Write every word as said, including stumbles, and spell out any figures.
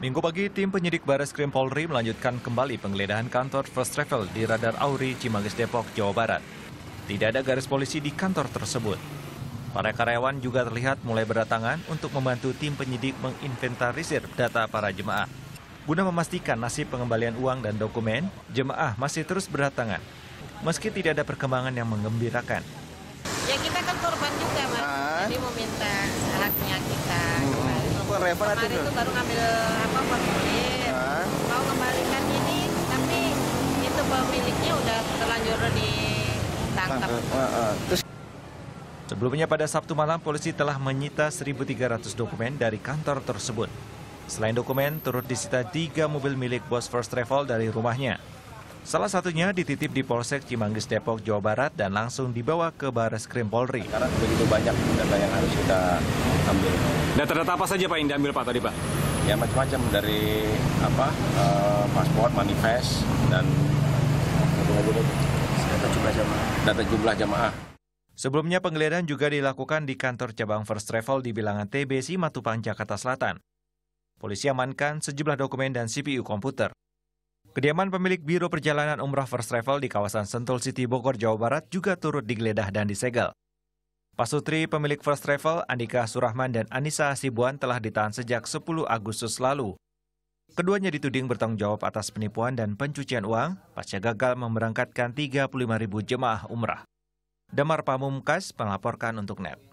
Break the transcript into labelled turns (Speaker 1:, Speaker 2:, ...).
Speaker 1: Minggu pagi, tim penyidik Bareskrim Polri melanjutkan kembali penggeledahan kantor First Travel di Radar Auri, Cimanggis, Depok, Jawa Barat. Tidak ada garis polisi di kantor tersebut. Para karyawan juga terlihat mulai berdatangan untuk membantu tim penyidik menginventarisir data para jemaah. Guna memastikan nasib pengembalian uang dan dokumen, jemaah masih terus berdatangan, meski tidak ada perkembangan yang menggembirakan.
Speaker 2: Ya kita kan korban juga, Mas. Ah. Jadi mau minta haknya kita. Hmm. Kemarin itu baru ngambil apa formulir, ah. mau kembalikan ini, tapi itu pemiliknya udah terlanjur ditangkap. Ah, ah, ah. Terus...
Speaker 1: Sebelumnya pada Sabtu malam, polisi telah menyita seribu tiga ratus dokumen dari kantor tersebut. Selain dokumen, turut disita tiga mobil milik bos First Travel dari rumahnya. Salah satunya dititip di Polsek Cimanggis, Depok, Jawa Barat dan langsung dibawa ke Bareskrim Polri.
Speaker 3: Karena begitu banyak data yang harus kita ambil.
Speaker 4: Data-data apa saja Pak yang diambil Pak tadi Pak?
Speaker 3: Ya macam-macam, dari apa uh, paspor, manifest, dan data jumlah jamaah. Data jumlah jamaah.
Speaker 1: Sebelumnya penggeledahan juga dilakukan di kantor cabang First Travel di Bilangan T B Simatupang, Jakarta Selatan. Polisi amankan sejumlah dokumen dan C P U komputer. Kediaman pemilik Biro Perjalanan Umrah First Travel di kawasan Sentul City, Bogor, Jawa Barat juga turut digeledah dan disegel. Pasutri pemilik First Travel, Andika Surahman dan Anissa Hasibuan telah ditahan sejak sepuluh Agustus lalu. Keduanya dituding bertanggung jawab atas penipuan dan pencucian uang pasca gagal memberangkatkan tiga puluh lima ribu jemaah umrah. Damar Pamungkas melaporkan untuk N E T.